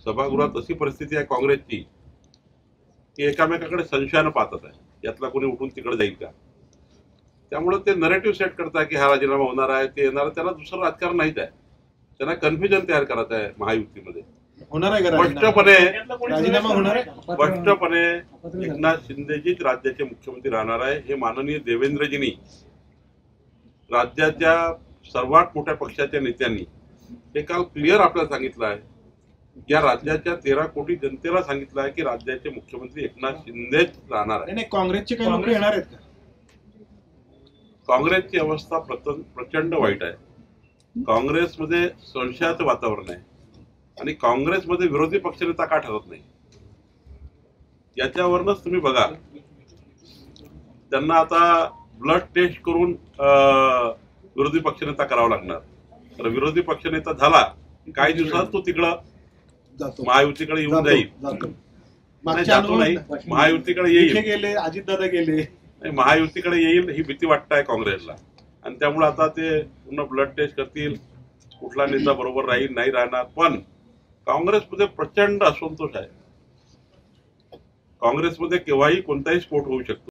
सभागृहात अशी परिस्थिती आहे काँग्रेसची की एकामेकाकडे संशयानं पाहतात आहे, यातला कोणी उठून तिकडे जाईल का. त्यामुळे ते नरेटिव्ह सेट करतात की हा राजीनामा होणार आहे, ते येणार. त्याला दुसरं राजकारण नाहीच आहे. त्यांना कन्फ्युजन तयार करायचं आहे महायुतीमध्ये. होणार आहे का स्पष्टपणे होणार आहे? स्पष्टपणे एकनाथ शिंदेजीच राज्याचे मुख्यमंत्री राहणार आहे हे माननीय देवेंद्रजींनी, राज्याच्या सर्वात मोठ्या पक्षाच्या नेत्यांनी हे काल क्लिअर आपल्याला सांगितलं आहे. या राज्याच्या 13 कोटी जनतेला सांगितलं आहे की राज्याचे मुख्यमंत्री एकनाथ शिंदेच राहणार आहे. नाही, काँग्रेसचे काही लोक येणार आहेत का? काँग्रेसची अवस्था प्रचंड वाईट आहे. काँग्रेसमध्ये संशयाचं वातावरण आहे आणि काँग्रेसमध्ये विरोधी पक्षनेता का ठरत नाही याच्यावरूनच तुम्ही बघा. त्यांना आता ब्लड टेस्ट करून विरोधी पक्षनेता करावा लागणार. तर विरोधी पक्षनेता झाला काही दिवसात तो तिकडं महायुतीकडे येऊन जाईल. जातो नाही, महायुतीकडे येईल. गेले अजितदादा गेले, महायुतीकडे येईल ही भीती वाटत आहे काँग्रेसला. आणि त्यामुळे आता ते पूर्ण ब्लड टेस्ट करतील, कुठला नेता बरोबर राहील नाही राहणार. पण काँग्रेसमध्ये प्रचंड असंतोष आहे. काँग्रेसमध्ये केव्हाही कोणताही स्फोट होऊ शकतो.